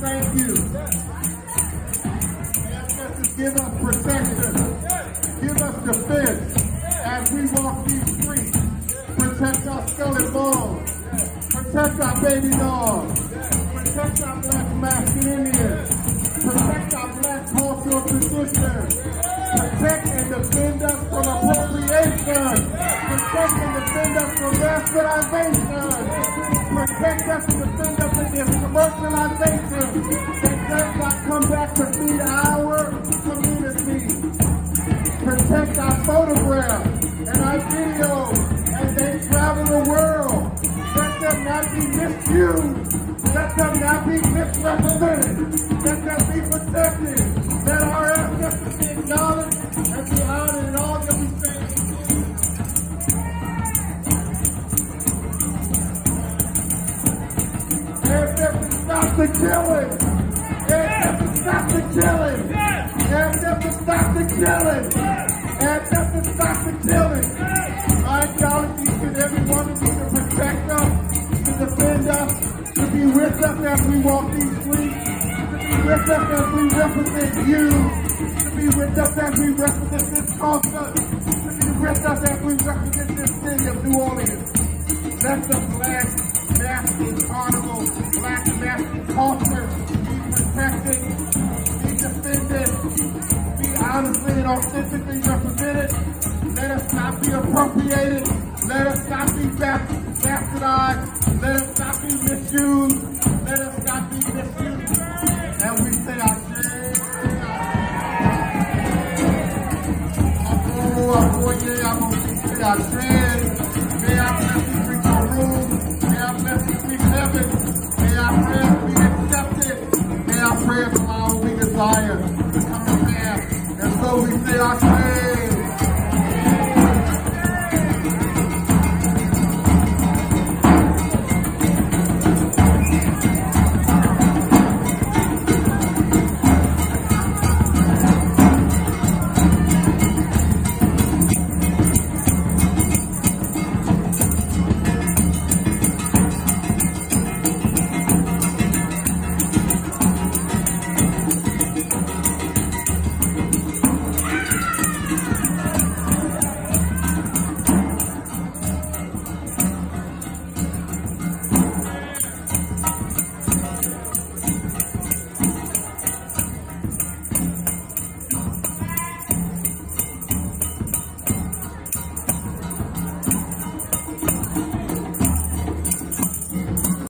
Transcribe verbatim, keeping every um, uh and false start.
thank you. Ancestors, give us protection. Give us defense as we walk these streets. Protect our skull and bones. Protect our baby dolls. Protect our black Mexican Indians. Protect our black cultural traditions. Protect and defend us from appropriation. Protect and defend us from bastardization. Protect us and defend us against commercialization that does not come back to feed our community. Protect our photographs and our videos as they travel the world. Let them not be misused. Let them not be misrepresented. Let them be protected. Let our ancestors be acknowledged and be honored in all that we say. Ancestors, stop the killing. Ancestors, stop the killing. Ancestors, stop the killing. Ancestors, stop the killing. I acknowledge each and every one of you to protect us, to defend us, to be with us as we walk these streets, to be with us as we represent you, to be with us as we represent this culture, to be with us as we represent this city of New Orleans. Let the black master carnival, black master culture be protected, be defended, be honestly and authentically represented. Let us not be appropriated. Let us not be bastardized. Let us not be misused. Let us not be misused. And we say our shame. Oh, yeah, I'm going to say our shame. May our blessings reach our room. May our blessings reach heaven. May our prayers be accepted. May our prayers allow we desire.